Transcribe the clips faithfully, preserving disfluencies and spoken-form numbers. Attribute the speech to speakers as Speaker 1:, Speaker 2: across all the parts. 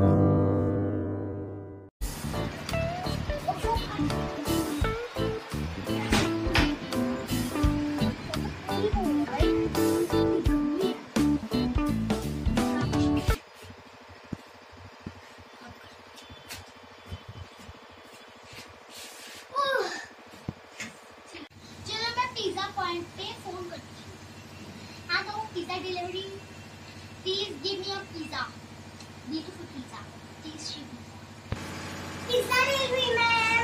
Speaker 1: Point पे phone करती हूँ। हाँ तो pizza delivery, please give me a pizza, beautiful pizza, tasty pizza. Pizza delivery ma'am,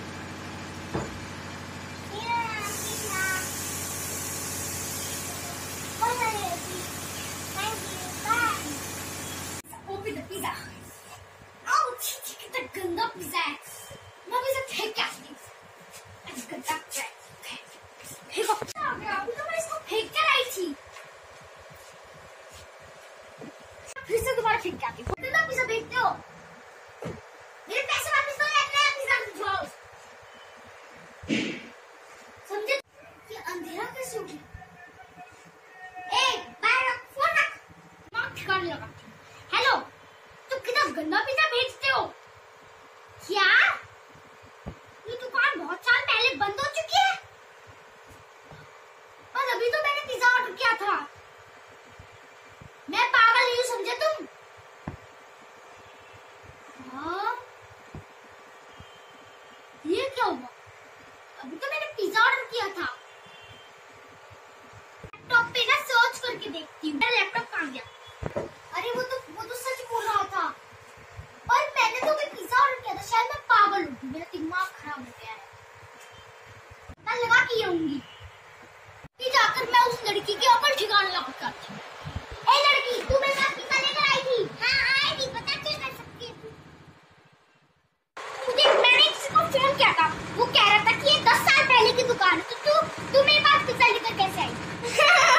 Speaker 1: thank you, bye. Open the pizza. आओ, कितना गंदा पिज्जा है, मैं इसे फेंक के आती हूँ। गंदा पिज्जा है, फेंको। अभी तो मैं इसको फेंक कर आई थी, फिर से दोबारा फेंक के आती हूँ। कितना पिज्जा फेंकते हो? मेरे पैसे वापस दो या नया पिज्जा भिजवाओ। समझे? ये अंधेरा कैसे हो गया? ए, बाहर रख, फोन रख, माँ ठिकाने लगा। हेलो, तुम कितना गंदा पिज्जा भेजते हो? क्या? ये दुकान बहुत साल पहले बंद हो चुकी है, और अभी तो मैंने पिज्जा ऑर्डर किया था। मैं पागल नहीं हूँ, समझे तुम? हाँ, ये क्या हुआ? अभी तो मैंने पिज्जा ऑर्डर किया था। लैपटॉप पे ना सर्च करके देखती हूँ। मेरा लैपटॉप कहाँ गया? अरे वो तो वो तो सच बोल रहा था, और मैंने तो अभी पिज्जा ऑर्डर किया था। शायद मैं पागल हूँ, मेरा दिमाग खराब हो गया है। मैं लगा के आऊंगी, जाकर मैं उस लड़की के ऊपर ठिकाना लगा करती हूँ। ए लड़की, तू मेरे साथ पिज्जा लेकर आई थी? हाँ आई थी, पता क्या कर सकती है तू? तुझे मैंने किसी को फोन किया था, वो कह रहा था कि ये दस साल पहले की दुकान है, तो तू तू मेरे पास पिज्जा लेकर कैसे आई?